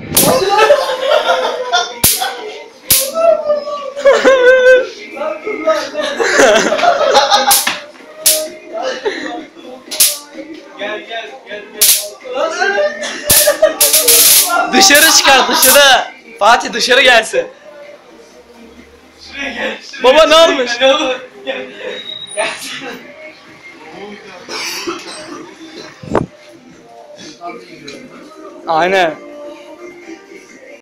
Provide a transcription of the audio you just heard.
Dışarı çıkar dışarı. Fatih dışarı gelsin. Şuraya gel. Baba ne olmuş? Ne olur. Gel. Gel. Aynen.